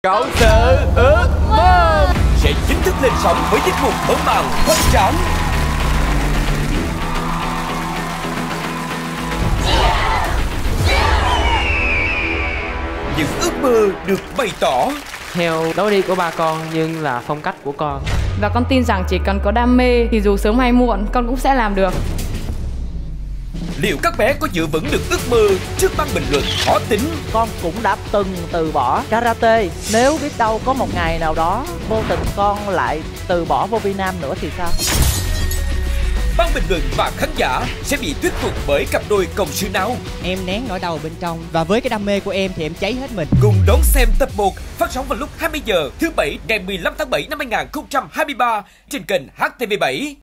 Cộng sự ước mơ sẽ chính thức lên sóng với tiết mục mở màn hoành tráng. Những ước mơ được bày tỏ theo lối đi của ba con nhưng là phong cách của con. Và con tin rằng chỉ cần có đam mê thì dù sớm hay muộn con cũng sẽ làm được. Liệu các bé có giữ vững được ước mơ trước băng bình luận khó tính? Con cũng đã từng từ bỏ karate. Nếu biết đâu có một ngày nào đó vô tình con lại từ bỏ vô vi nam nữa thì sao? Băng bình luận và khán giả sẽ bị thuyết phục bởi cặp đôi cộng sự nào? Em nén nỗi đau bên trong và với cái đam mê của em thì em cháy hết mình. Cùng đón xem tập 1 phát sóng vào lúc 20 giờ thứ Bảy ngày 15 tháng 7 năm 2023 trên kênh HTV7.